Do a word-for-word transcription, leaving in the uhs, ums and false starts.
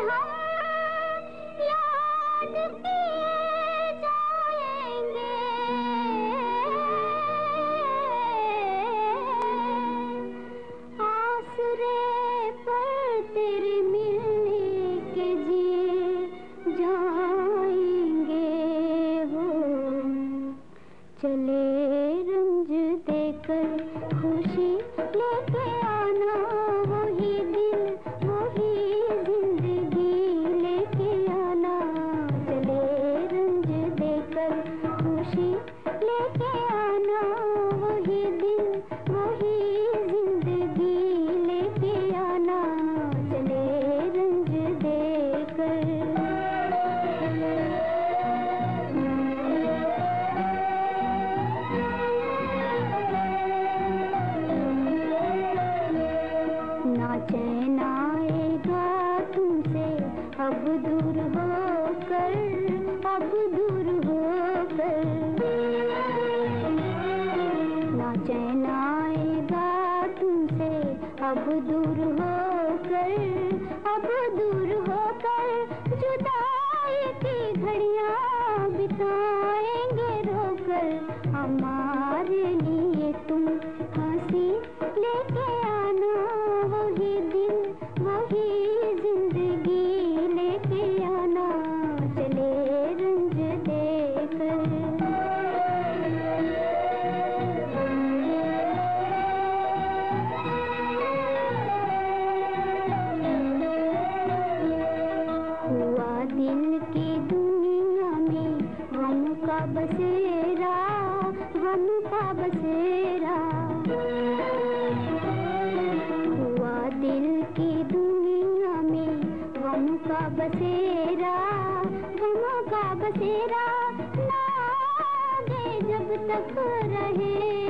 हम याद किए जाएंगे, आसरे पर तेरे मिलने के जिए जाएंगे। वो चले रंज देकर खुशी लेके आना, वही दिल वही जिंदगी लेके आना। चले रंज देकर खुशी लेके आना, वही दिल वही जिंदगी लेके आना। चले रंज देकर। ना चैन आएगा तुमसे अब दूर होकर, अब दूर होकर। ना चैन आएगा तुमसे अब दूर होकर, अब दूर होकर। जुदाई की घड़ियां बिताएंगे रोकर, हमारे लिए तुम हंसी लेके आना, वही दिन वही जिंदगी लेके आना। चले रंज देकर। हुआ दिल की दुनिया में गम का बसेरा, गम का बसेरा। हुआ दिल की दुनिया में गम का बसेरा, गम का बसेरा। ना आगे जब तक रहे